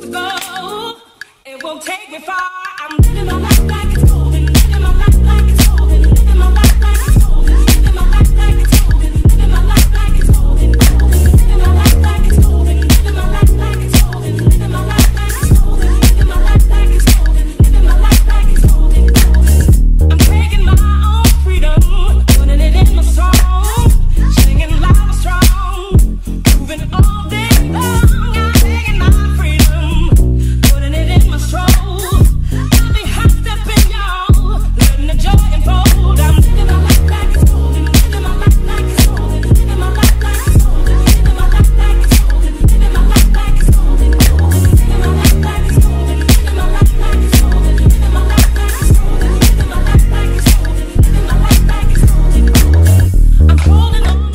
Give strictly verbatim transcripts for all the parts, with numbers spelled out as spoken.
to go. It won't take me far. I'm living my life like it's golden. Living my life like it's golden. Living my life like it's golden. Living my life like it's golden. Living my life like it's golden. Living my life like it's golden. Living my life like it's golden. Living my life like it's golden. Living my life like it's golden. Living my life like it's golden. I'm taking my own freedom, putting it in my song, singing loud and strong, moving all day long. I'm taking my freedom, putting it in my stroll. I'll be hopped up in y'all, letting the joy unfold. I'm living my life like it's golden, living my life like it's golden, living my life like it's golden, living my life like it's golden, living my life like it's golden, living my life like it's golden, living my life like it's golden, living my life like it's golden, living my life like it's golden, living my life like it's golden. I'm holding on.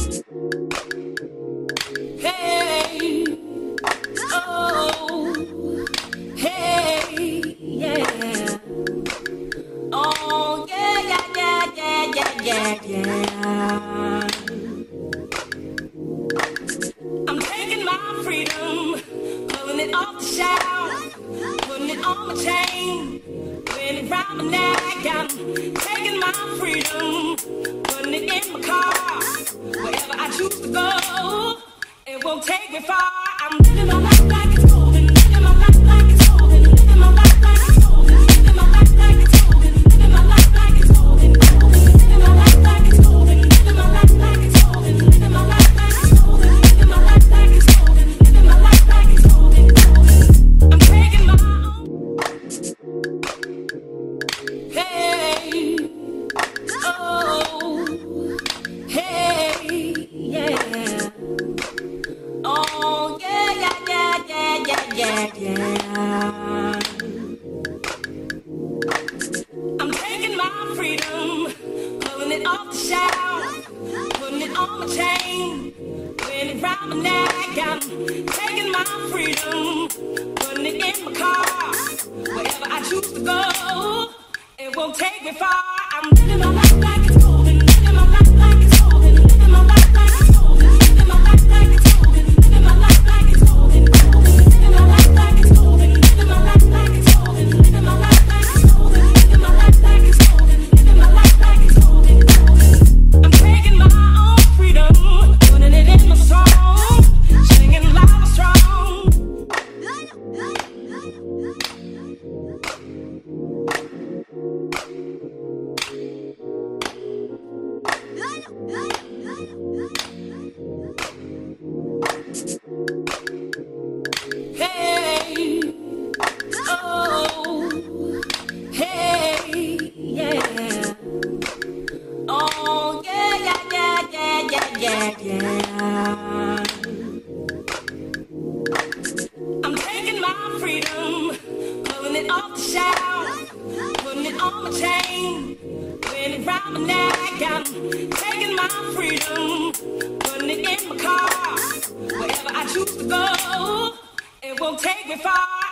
Hey, oh, hey, yeah. Oh, yeah, yeah, yeah, yeah, yeah, yeah, yeah. I'm taking my freedom, pulling it off the shelf, putting it on my chain, wearing it round my neck. I'm taking my freedom, putting it in my car, wherever I choose to go. It won't take me far. I'm living my life like it's golden, living my life like it's golden, living my life like it's golden, living my life like it's golden, living my life like it's golden, living my life like it's golden, living my life like it's golden, living my life like it's golden, living my life like it's golden, living my life like it's golden. I'm taking my own. Hey, oh, hey, yeah. Oh, yeah, yeah, yeah, yeah, yeah, yeah, yeah. I'm taking my freedom, pulling it off the shelf, putting it on my chain, wearing it round my neck. I'm taking my freedom, putting it in my car, wherever I choose to go. It won't take me far. I'm living my life like it's golden, living my life like it's golden, living my life like it's golden, living my life like it's golden, living my life like it's golden, living my life like it's golden, living my life like it's golden, living my life like it's golden, living my life like it's golden, living my life like it's golden. I'm taking my own freedom, putting it in my song, singing loud and strong. Hey, oh, hey, yeah. Oh, yeah, yeah, yeah, yeah, yeah, yeah, yeah. I'm taking my freedom, pulling it off the shelf, putting it on my chain, wearing it round my neck. I'm taking my freedom, putting it in my car, wherever I choose to go. It won't take me far.